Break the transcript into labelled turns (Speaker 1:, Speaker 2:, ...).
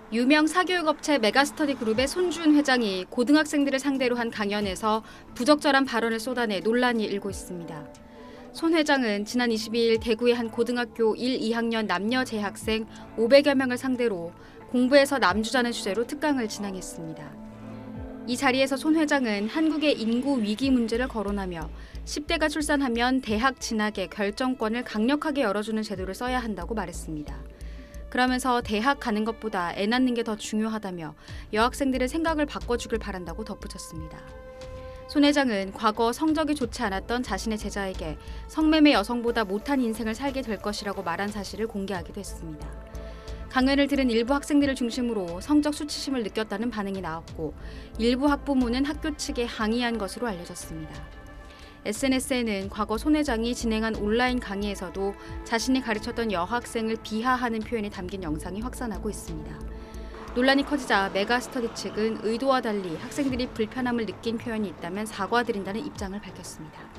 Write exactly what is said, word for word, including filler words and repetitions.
Speaker 1: 유명 사교육업체 메가스터디 그룹의 손준 회장이 고등학생들을 상대로 한 강연에서 부적절한 발언을 쏟아내 논란이 일고 있습니다. 손 회장은 지난 이십이일 대구의 한 고등학교 일, 이학년 남녀 재학생 오백여 명을 상대로 공부에서 남주자는 주제로 특강을 진행했습니다. 이 자리에서 손 회장은 한국의 인구 위기 문제를 거론하며 십 대가 출산하면 대학 진학의 결정권을 강력하게 열어주는 제도를 써야 한다고 말했습니다. 그러면서 대학 가는 것보다 애 낳는 게 더 중요하다며 여학생들의 생각을 바꿔주길 바란다고 덧붙였습니다. 손 회장은 과거 성적이 좋지 않았던 자신의 제자에게 성매매 여성보다 못한 인생을 살게 될 것이라고 말한 사실을 공개하기도 했습니다. 강연을 들은 일부 학생들을 중심으로 성적 수치심을 느꼈다는 반응이 나왔고 일부 학부모는 학교 측에 항의한 것으로 알려졌습니다. 에스엔에스에는 과거 손 회장이 진행한 온라인 강의에서도 자신이 가르쳤던 여학생을 비하하는 표현이 담긴 영상이 확산하고 있습니다. 논란이 커지자 메가스터디 측은 의도와 달리 학생들이 불편함을 느낀 표현이 있다면 사과드린다는 입장을 밝혔습니다.